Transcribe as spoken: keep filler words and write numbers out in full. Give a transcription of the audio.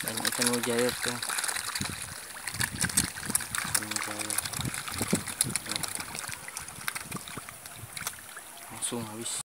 banyak ikan mujair tuh, ikan mujair. Nah, langsung habis.